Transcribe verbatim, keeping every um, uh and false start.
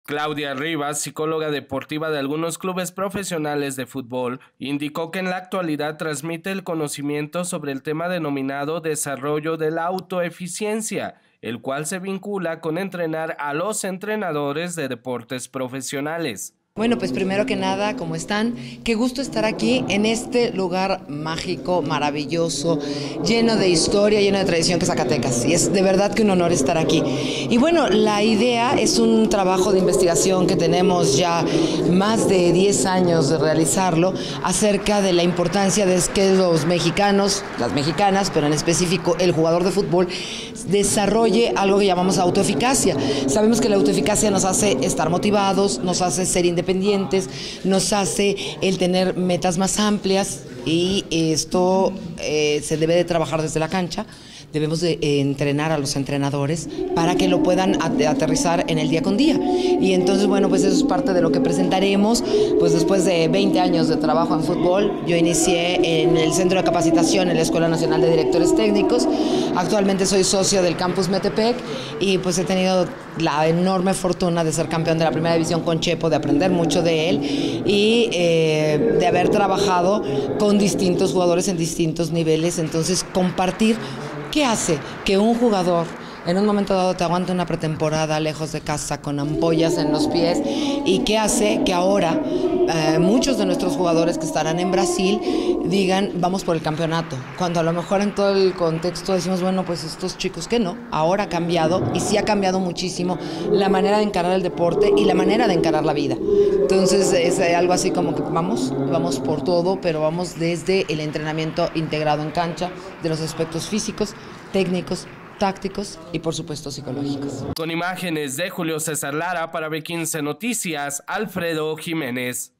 Claudia Rivas, psicóloga deportiva de algunos clubes profesionales de fútbol, indicó que en la actualidad transmite el conocimiento sobre el tema denominado desarrollo de la autoeficiencia, el cual se vincula con entrenar a los entrenadores de deportes profesionales. Bueno, pues primero que nada, ¿cómo están? Qué gusto estar aquí en este lugar mágico, maravilloso, lleno de historia, lleno de tradición que es Zacatecas. Y es de verdad que un honor estar aquí. Y bueno, la idea es un trabajo de investigación que tenemos ya más de diez años de realizarlo acerca de la importancia de que los mexicanos, las mexicanas, pero en específico el jugador de fútbol, desarrolle algo que llamamos autoeficacia. Sabemos que la autoeficacia nos hace estar motivados, nos hace ser independientes, nos hace el tener metas más amplias y esto eh, se debe de trabajar desde la cancha. Debemos de eh, entrenar a los entrenadores para que lo puedan aterrizar en el día con día. Y entonces, bueno, pues eso es parte de lo que presentaremos. Pues después de veinte años de trabajo en fútbol, yo inicié en el Centro de Capacitación en la Escuela Nacional de Directores Técnicos. Actualmente soy socio del Campus Metepec y pues he tenido la enorme fortuna de ser campeón de la primera división con Chepo, de aprender mucho de él y eh, de haber trabajado con distintos jugadores en distintos niveles. Entonces, compartir ¿qué hace que un jugador en un momento dado te aguante una pretemporada lejos de casa con ampollas en los pies? ¿Y qué hace que ahora eh, muchos de nuestros jugadores que estarán en Brasil digan vamos por el campeonato? Cuando a lo mejor en todo el contexto decimos, bueno, pues estos chicos que no, ahora ha cambiado y sí ha cambiado muchísimo la manera de encarar el deporte y la manera de encarar la vida. Entonces es algo así como que vamos, vamos por todo, pero vamos desde el entrenamiento integrado en cancha, de los aspectos físicos, técnicos, tácticos y por supuesto psicológicos. Con imágenes de Julio César Lara para B quince Noticias, Alfredo Jiménez.